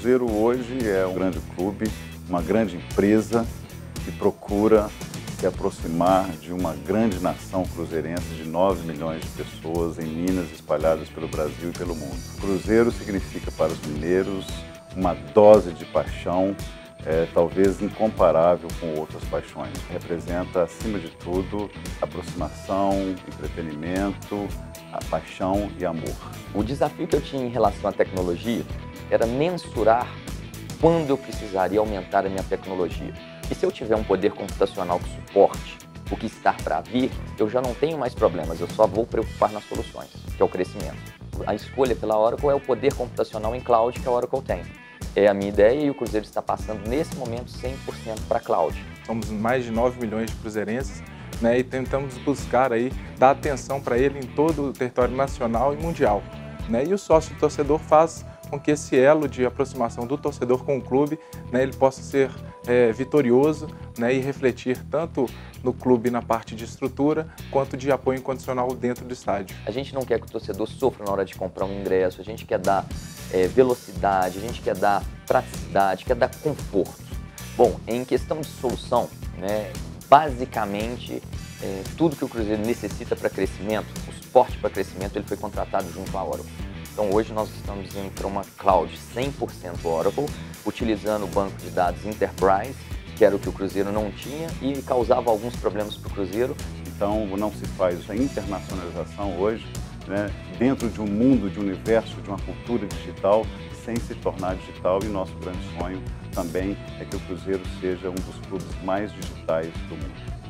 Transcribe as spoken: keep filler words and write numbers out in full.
Cruzeiro hoje é um grande clube, uma grande empresa que procura se aproximar de uma grande nação cruzeirense de nove milhões de pessoas em minas espalhadas pelo Brasil e pelo mundo. Cruzeiro significa para os mineiros uma dose de paixão, é, talvez incomparável com outras paixões. Representa, acima de tudo, aproximação, entretenimento, a paixão e amor. O desafio que eu tinha em relação à tecnologia era mensurar quando eu precisaria aumentar a minha tecnologia. E se eu tiver um poder computacional que suporte o que está para vir, eu já não tenho mais problemas, eu só vou preocupar nas soluções, que é o crescimento. A escolha pela Oracle é o poder computacional em cloud que a Oracle tem. É a minha ideia e o Cruzeiro está passando, nesse momento, cem por cento para cloud. Somos mais de nove milhões de cruzeirenses, né, e tentamos buscar aí, dar atenção para ele em todo o território nacional e mundial. Né, e o sócio torcedor faz com que esse elo de aproximação do torcedor com o clube, né, ele possa ser é, vitorioso, né, e refletir tanto no clube na parte de estrutura, quanto de apoio incondicional dentro do estádio. A gente não quer que o torcedor sofra na hora de comprar um ingresso, a gente quer dar é, velocidade, a gente quer dar praticidade, quer dar conforto. Bom, em questão de solução, né, basicamente é, tudo que o Cruzeiro necessita para crescimento, o suporte para crescimento, ele foi contratado junto à Oracle. Então hoje nós estamos indo para uma cloud cem por cento Oracle, utilizando o banco de dados Enterprise, que era o que o Cruzeiro não tinha e causava alguns problemas para o Cruzeiro. Então não se faz a internacionalização hoje, né, dentro de um mundo, de um universo, de uma cultura digital, sem se tornar digital, e nosso grande sonho também é que o Cruzeiro seja um dos clubes mais digitais do mundo.